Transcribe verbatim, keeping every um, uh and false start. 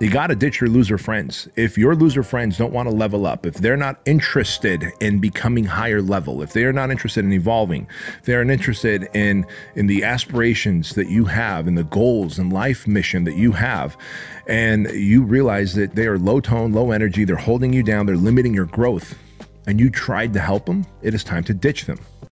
You got to ditch your loser friends. If your loser friends don't want to level up, if they're not interested in becoming higher level, if they're not interested in evolving, if they're not interested in, in the aspirations that you have and the goals and life mission that you have, and you realize that they are low tone, low energy, they're holding you down, they're limiting your growth, and you tried to help them, it is time to ditch them.